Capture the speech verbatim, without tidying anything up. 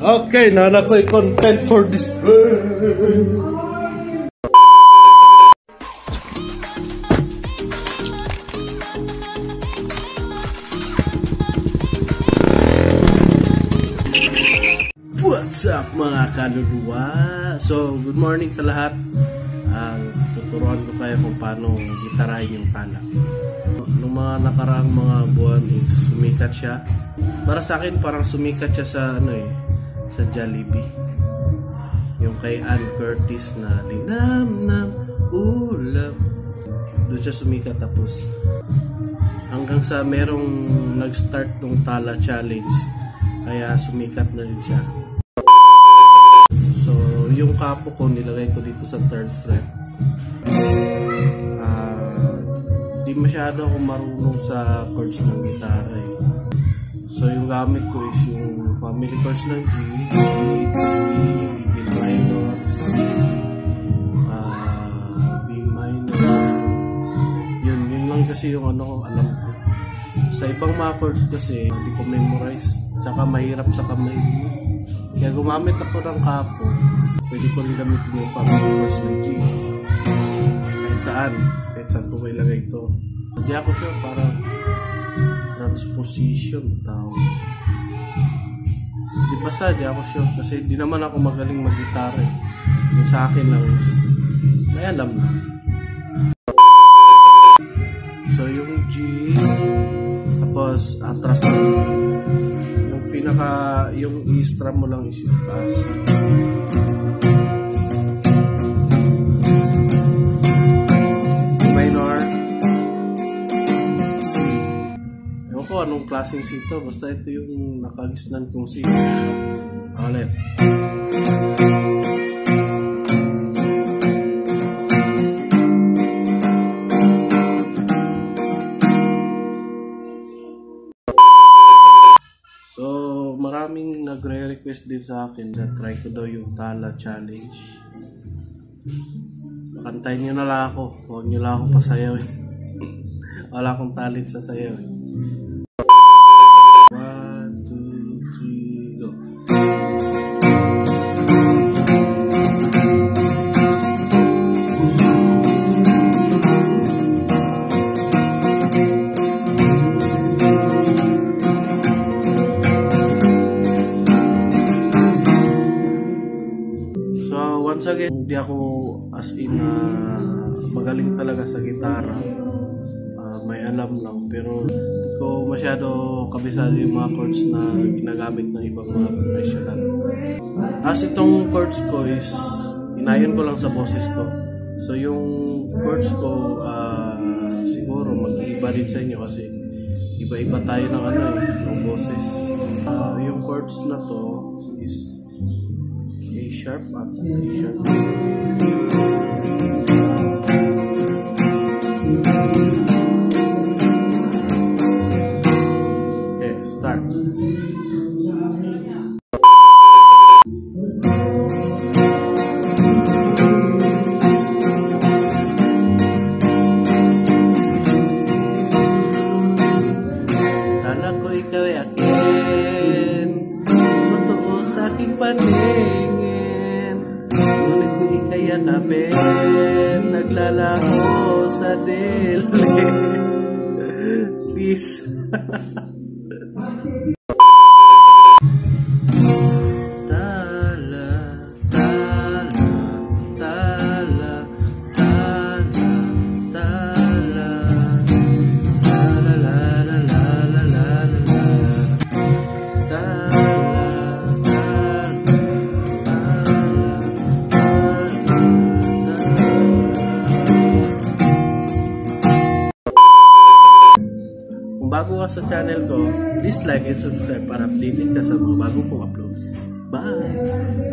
Okay, nana ko content for display. What's up mga kaluluwa? So, good morning sa lahat. Ang uh, tuturuan ko kayo kung paano gitarahin yung tala. Noong mga nakaraang mga buwan is sumikat siya. Para sa akin parang sumikat siya sa ano eh, sa Jollibee. Yung kay Ann Curtis na linam nam ulam. Doon siya sumikat, tapos hanggang sa merong nag-start ng Tala Challenge, kaya sumikat na rin siya. So yung kapo ko nilagay ko dito sa third fret. uh, Di masyado ako marunong sa chords ng gitara eh. So yung gamit ko is yung family chords ng G, G, B minor, C, uh, B minor. Yun, yun lang kasi yung ano ko alam ko. Sa ibang mga chords kasi hindi ko memorize, tsaka mahirap sa kamay. Kaya gumamit ako ng kapo. Pwede ko rin gamitin yung family chords ng G. Kahit saan, kahit saan ko may lagay ito. Hindi ako sure, parang transposition tawag. Di basta di ako sure kasi di naman ako magaling mag-gitara eh. Yung sa akin lang is may alam na. So yung G, tapos atras na yung pinaka, yung E-strum mo lang is yung taas. Anong klaseng C ito? Basta ito yung nakagisnan kong C. Ulit. So, maraming nagre-request din sa akin na try ko daw yung Tala Challenge. Kantayin nyo na lang ako. Huwag nyo lang ako pasayaw. Wala akong talent sa sayaw. Once again, hindi ako as in uh, magaling talaga sa gitara. Uh, may alam lang, pero hindi ko masyado kabisado yung mga chords na ginagamit ng ibang mga professional. As itong chords ko is inayon ko lang sa boses ko. So yung chords ko uh, siguro mag-iiba din sa inyo kasi iba-iba tayo ng ano eh, ng boses. Uh, yung chords na to is A sharp at A sharp. Okay, start. Kala ko ikaw ay akin, totoo sa aking paningin. Ngunit di kaya kapin, naglalaho sa dili. Peace. Tala, tala, tala, tala, tala, tala, la, la, la, la, la, la, tala. Bago ka sa channel ko, please like and subscribe para updated ka sa mga bago kong uploads. Bye!